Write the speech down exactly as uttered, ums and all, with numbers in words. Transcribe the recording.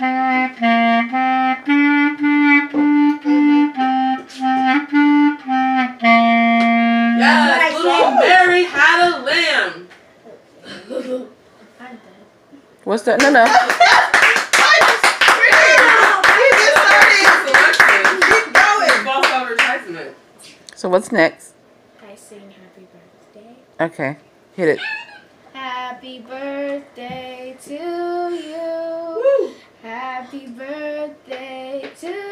Yes, little Mary had a lamb. What's that? No, no. False advertisement. So what's next? I sing happy birthday. Okay, hit it. Happy birthday to you. Woo. Happy birthday to